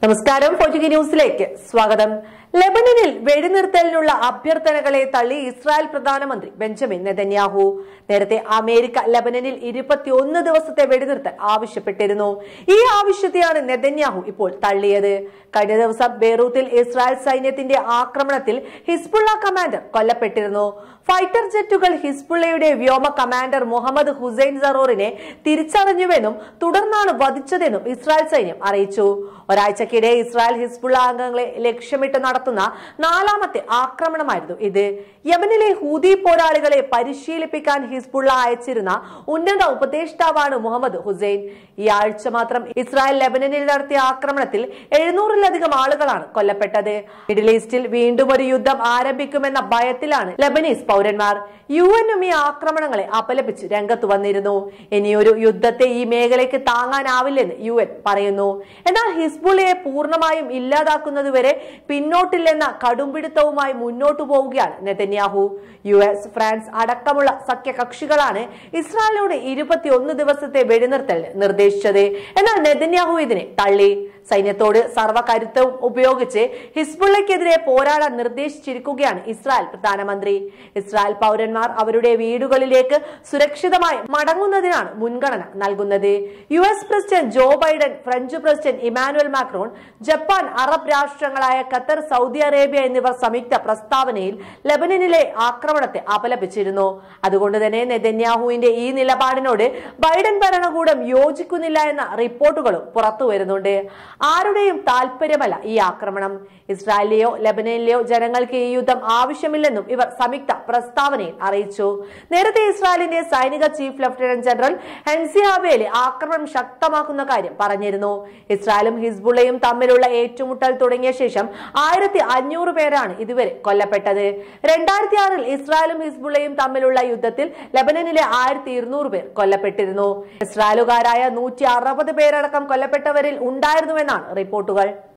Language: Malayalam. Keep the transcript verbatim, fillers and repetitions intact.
നമസ്കാരം പോർച്ചുഗീസ് ന്യൂസിലേക്ക് സ്വാഗതം. ലെബനനിൽ വെടിനിർത്തലിനുള്ള അഭ്യർത്ഥനകളെ തള്ളി ഇസ്രായേൽ പ്രധാനമന്ത്രി ബെഞ്ചമിൻ നെതന്യാഹു. നേരത്തെ അമേരിക്ക ലെബനനിൽ ഇരുപത്തിയൊന്ന് ദിവസത്തെ വെടിനിർത്തൽ ആവശ്യപ്പെട്ടിരുന്നു. ഈ ആവശ്യത്തെയാണ് നെതന്യാഹു ഇപ്പോൾ തള്ളിയത്. കഴിഞ്ഞ ദിവസം ബെയ്റൂത്തിൽ ഇസ്രായേൽ സൈന്യത്തിന്റെ ആക്രമണത്തിൽ ഹിസ്ബുള്ള കമാൻഡർ കൊല്ലപ്പെട്ടിരുന്നു. ഫൈറ്റർ ജെറ്റുകൾ ഹിസ്ബുള്ളയുടെ വ്യോമ കമാൻഡർ മുഹമ്മദ് ഹുസൈൻ സറോറിനെ തിരിച്ചറിഞ്ഞുവെന്നും തുടർന്നാണ് വധിച്ചതെന്നും ഇസ്രായേൽ സൈന്യം അറിയിച്ചു. ഒരാഴ്ചക്കിടെ ഇസ്രായേൽ ഹിസ്ബുള്ള അംഗങ്ങളെ ലക്ഷ്യമിട്ട് നടത്തുന്ന നാലാമത്തെ ആക്രമണമായിരുന്നു ഇത്. യമനിലെ ഹൂതി പോരാളികളെ പരിശീലിപ്പിക്കാൻ ഹിസ്ബുള്ള അയച്ചിരുന്ന ഉന്നത ഉപദേഷ്ടാവാണ് മുഹമ്മദ് ഹുസൈൻ. ഈ ആഴ്ച മാത്രം ഇസ്രായേൽ ലെബനനിൽ നടത്തിയ ആക്രമണത്തിൽ എഴുന്നൂറിലധികം ആളുകളാണ് കൊല്ലപ്പെട്ടത്. മിഡിൽ ഈസ്റ്റിൽ വീണ്ടും ഒരു യുദ്ധം ആരംഭിക്കുമെന്ന ഭയത്തിലാണ് ലെബനീസ് പൗരന്മാർ. യു എനും ഈ ആക്രമണങ്ങളെ അപലപിച്ച് രംഗത്ത് വന്നിരുന്നു. ഇനിയൊരു യുദ്ധത്തെ ഈ മേഖലയ്ക്ക് താങ്ങാനാവില്ലെന്ന് യു എൻ പറയുന്നു. എന്നാൽ ഹിസ്ബുള്ളയെ പൂർണ്ണമായും ഇല്ലാതാക്കുന്നതുവരെ പിന്നോട്ടില്ലെന്ന കടുംപിടുത്തവുമായി മുന്നോട്ടു പോവുകയാണ് നെതന്യാഹു. യു എസ്, ഫ്രാൻസ് അടക്കമുള്ള സഖ്യകക്ഷികളാണ് ഇസ്രായേലിനോട് ഇരുപത്തിയൊന്ന് ദിവസത്തെ വെടിനിർത്തൽ നിർദ്ദേശിച്ചത്. എന്നാൽ നെതന്യാഹു ഇതിനെ തള്ളി. സൈന്യത്തോട് സർവ്വകരുത്തവും ഉപയോഗിച്ച് ഹിസ്ബുള്ളയ്ക്കെതിരെ പോരാടാൻ നിർദ്ദേശിച്ചിരിക്കുകയാണ് ഇസ്രായേൽ പ്രധാനമന്ത്രി. ഇസ്രായേൽ പൗരന്മാർ അവരുടെ വീടുകളിലേക്ക് സുരക്ഷിതമായി മടങ്ങുന്നതിനാണ് മുൻഗണന നൽകുന്നത്. U S president Joe Biden, French president Emmanuel Macron, Japan, Arab രാഷ്ട്രങ്ങളായ ഖത്തർ, സൗദി അറേബ്യ എന്നിവർ സംയുക്ത പ്രസ്താവനയിൽ ലെബനനിലെ ആക്രമണത്തെ അപലപിച്ചിരുന്നു. അതുകൊണ്ട് തന്നെ നെതന്യാഹുവിന്റെ ഈ നിലപാടിനോട് ബൈഡൻ ഭരണകൂടം യോജിക്കുന്നില്ല എന്ന റിപ്പോർട്ടുകളും പുറത്തു വരുന്നുണ്ട്. ആരുടെയും താല്പര്യമല്ല ഈ ആക്രമണം. ഇസ്രായേലിലെയോ ലെബനനിലെയോ ജനങ്ങൾക്ക് ഈ യുദ്ധം ആവശ്യമില്ലെന്നും ഇവർ സംയുക്ത പ്രസ്താവനയിൽ അറിയിച്ചു. നേരത്തെ ഇസ്രായേലിന്റെ സൈനിക chief lieutenant general Herzi Halevi ആക്രമണം ശക്തമാക്കുന്ന കാര്യം പറഞ്ഞിരുന്നു. ഇസ്രായേലും ഹിസ്ബുള്ളയും തമ്മിലുള്ള ഏറ്റുമുട്ടൽ തുടങ്ങിയ ശേഷം ആയിരത്തി അഞ്ഞൂറ് പേരാണ് ഇതുവരെ കൊല്ലപ്പെട്ടത്. രണ്ടായിരത്തി ആറിൽ ഇസ്രായേലും ഹിസ്ബുള്ളയും തമ്മിലുള്ള യുദ്ധത്തിൽ ലെബനനിലെ ആയിരത്തി ഇരുന്നൂറ് പേർ കൊല്ലപ്പെട്ടിരുന്നു. ഇസ്രായേലുകാരായ നൂറ്റി അറുപത് പേരടക്കം കൊല്ലപ്പെട്ടവരിൽ ഉണ്ടായിരുന്നുവെന്നാണ് റിപ്പോർട്ടുകൾ.